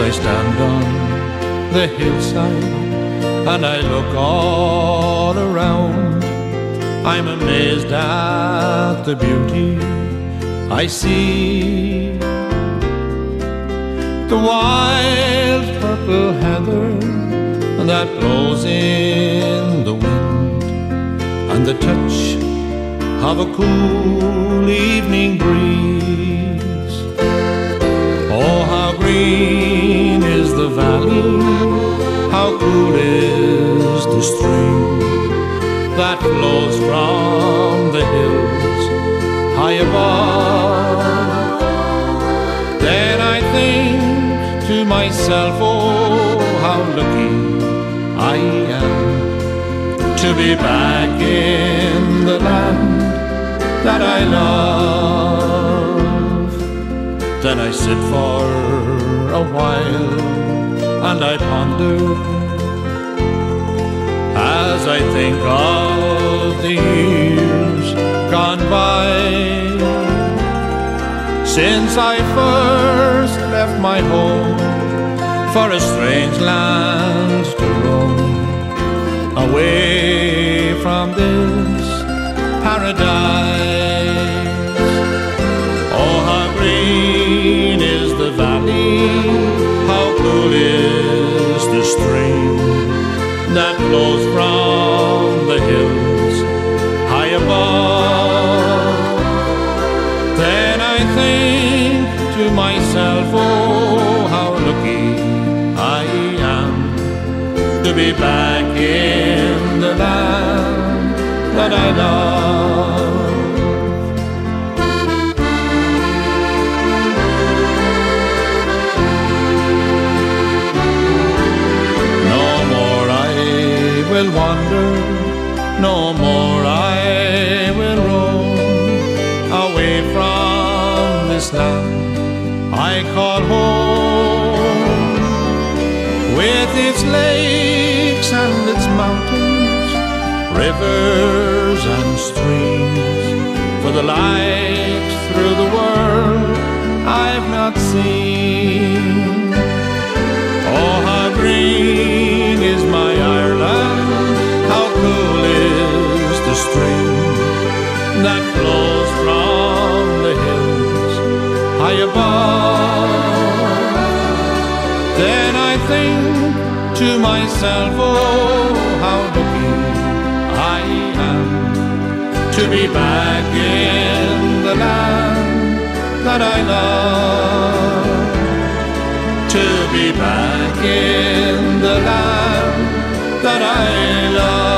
I stand on the hillside and I look all around, I'm amazed at the beauty I see. The wild purple heather that blows in the wind, and the touch of a cool evening breeze. Oh, how green is the valley, how cool is the stream that flows from the hills high above. Then I think to myself, oh, how lucky I am to be back in the land that I love. Then I sit for a while and I ponder as I think of the years gone by, since I first left my home for a strange land to roam, away from this paradise. Oh, how green is the valley, how cool is the stream that flows from the hills high above. Then I think to myself, oh, how lucky I am to be back in the land that I love. No more I will wander, no more I will roam away from this land I call home, with its lakes and its mountains, rivers and streams, for the light through the world I've not seen. Oh, how green is my Ireland, how cool is the stream that flows from the hills high above. Then I think to myself, oh, how lucky I am to be back in the land that I love, to be back in the land that I love.